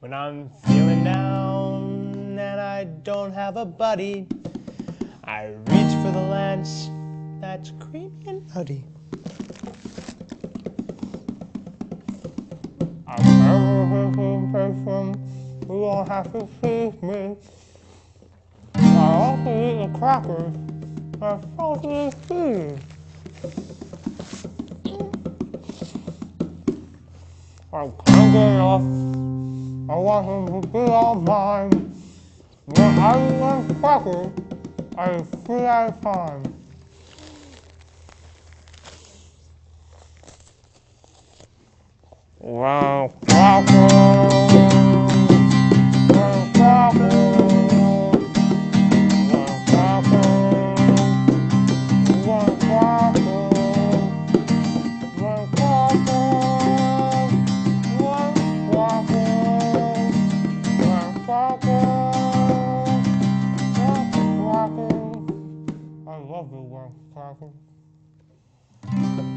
When I'm feeling down and I don't have a buddy, I reach for the Lance that's creamy and nutty. I'm never a person who won't have to feed me. I also eat the crackers that's salty sweet. I can't get enough. I want him to be all mine. When I eat one cracker, I eat 3 at a time. Well, crackers, well, crackers, well, crackers, well, crackers, well, crackers, well, crackers, well, crackers, well, crackers. I love the well, crackers.